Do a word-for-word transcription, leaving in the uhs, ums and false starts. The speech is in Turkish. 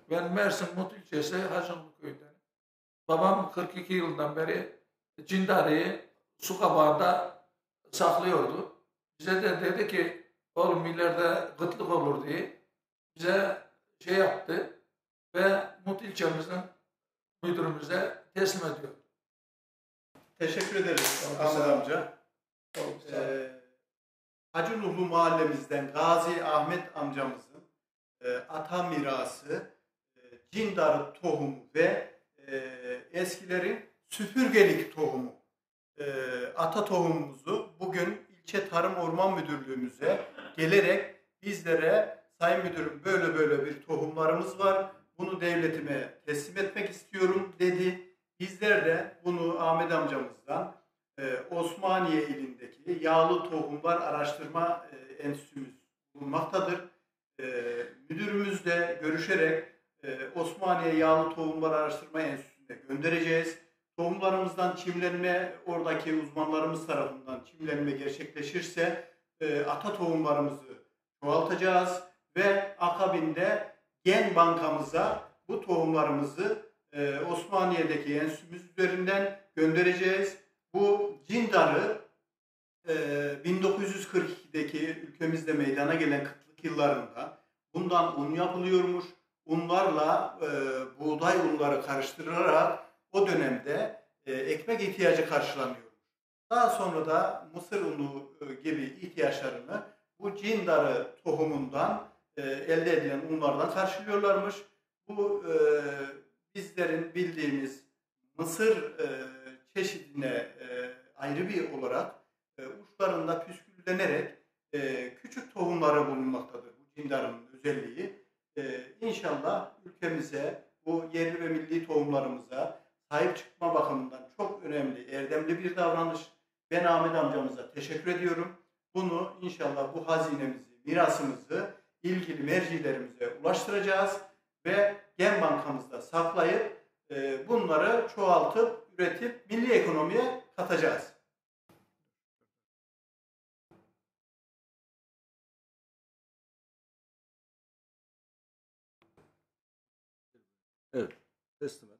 Ben Mersin Mut ilçesi Hacınkulu köyünden. Babam kırk iki yıldan beri cindarıyı su kabağında saklıyordu. Bize de dedi ki oğlum ileride kıtlık olur diye bize şey yaptı ve Mut ilçemizin müdürümüze teslim ediyor. Teşekkür ederiz Ahmet amca. Ee, Hacı Nuhlu mahallemizden Gazi Ahmet amcamızın e, ata mirası, e, cindarı tohumu ve e, eskilerin süpürgelik tohumu, e, ata tohumumuzu bugün ilçe Tarım Orman Müdürlüğümüze gelerek bizlere Sayın Müdürüm böyle böyle bir tohumlarımız var, bunu devletime teslim etmek istiyorum dedi. Bizler de bunu Ahmet amcamızdan e, Osmaniye ilindeki Yağlı Tohumlar Araştırma e, Enstitümüz bulunmaktadır. E, müdürümüzle görüşerek e, Osmaniye Yağlı Tohumlar Araştırma Enstitüsü'ne göndereceğiz. Tohumlarımızdan çimlenme, oradaki uzmanlarımız tarafından çimlenme gerçekleşirse e, ata tohumlarımızı çoğaltacağız ve akabinde gen bankamıza bu tohumlarımızı e, Osmaniye'deki enstitümüz üzerinden göndereceğiz. Bu cindarı e, bin dokuz yüz kırk ikideki ülkemizde meydana gelen kıtlık yıllarında bundan un yapılıyormuş. Unlarla e, buğday unları karıştırılarak o dönemde e, ekmek ihtiyacı karşılanıyor. Daha sonra da mısır unu e, gibi ihtiyaçlarını bu cindarı tohumundan e, elde edilen unlardan karşılıyorlarmış. Bu e, bizlerin bildiğimiz mısır e, çeşidine e, ayrı bir olarak e, uçlarında püsküllenerek e, küçük tohumları bulunmaktadır. Bu cindarın özelliği. E, İnşallah ülkemize, bu yerli ve milli tohumlarımıza sahip çıkma bakımından çok önemli, erdemli bir davranış. Ben Ahmet amcamıza teşekkür ediyorum. Bunu inşallah bu hazinemizi, mirasımızı ilgili mercilerimize ulaştıracağız ve gen bankamızda saklayıp e, bunları çoğaltıp, üretip milli ekonomiye katacağız. Evet, teslim et.